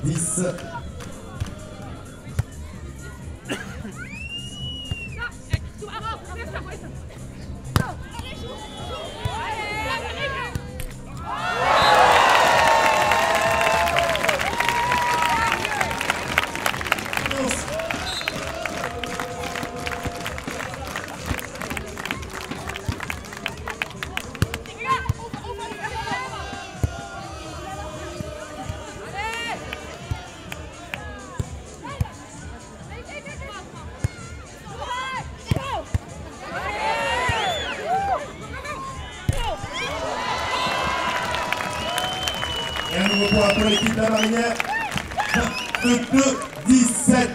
10. Et un nouveau point pour l'équipe de la Marinière. 22-17.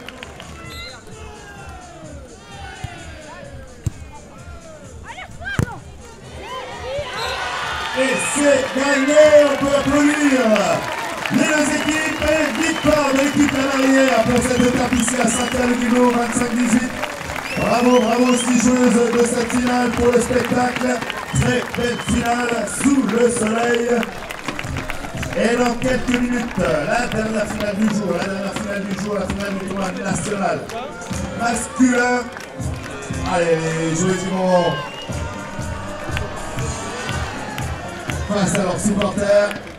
Et c'est gagné, on peut applaudir les deux équipes et victoire de l'équipe de la Marinière pour cette étape ici à Saint-Pierre-le-Guineau, 25-18. Bravo, bravo aux 6 joueuses de cette finale pour le spectacle. Très belle finale sous le soleil. Et dans quelques minutes, la dernière finale du jour, la finale du tournoi national masculin. Allez, les joueuses vont face à leurs supporters.